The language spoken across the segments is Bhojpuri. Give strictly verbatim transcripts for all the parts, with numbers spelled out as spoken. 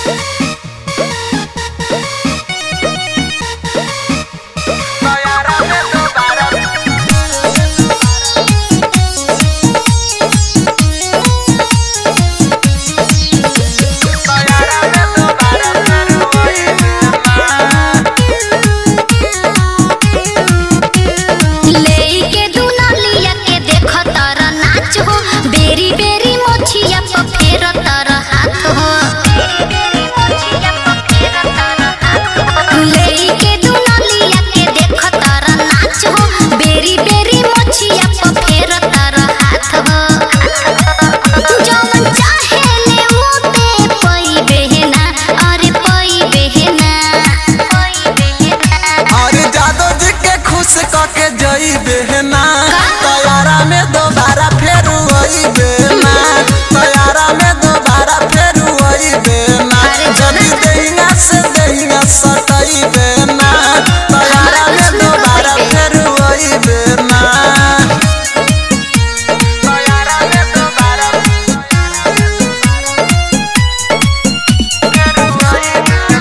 बेहना तैयारा में दोबारा फेर वही बेना तैयारा में दोबारा फेर वही बेना जदी देहिया से देहिया सटई बेना तैयारा में दोबारा फेर वही बेना तैयारा में दोबारा फेर वही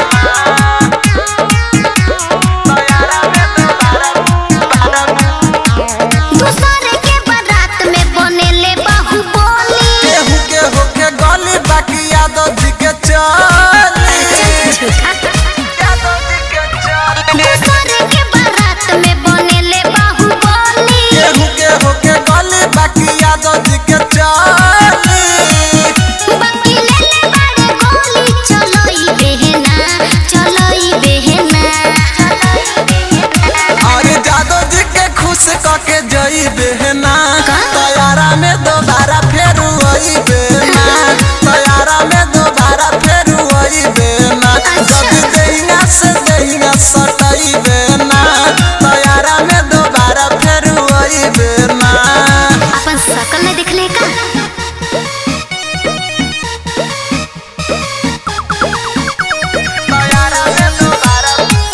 बेहना तैयारा में दोबारा फेर वही बेना तैयारा में दोबारा फेर वही बेना जदी देहिया से देहिया सटई बेना तैयारा में दोबारा फेर वही बेना अपन शकल में दिखले का तैयारा में दोबारा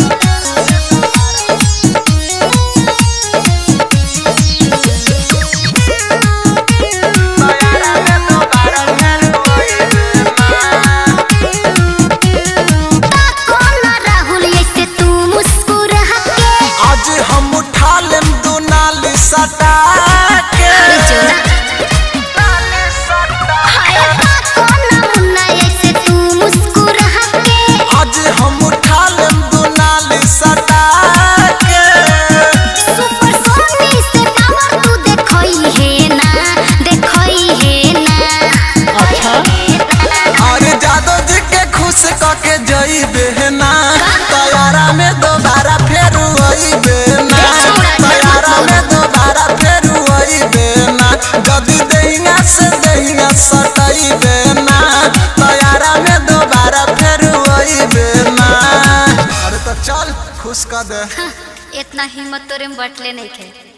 बेहना तैयारा में दोबारा फेर वही बेना तैयारा में दोबारा फेर वही बेना जदी देहिया से देहिया सटई बेना तैयारा में दोबारा फेर वही बेना अरे तो चल खुश कर दे इतना हिम्मत तोरे में बटले नहीं थे।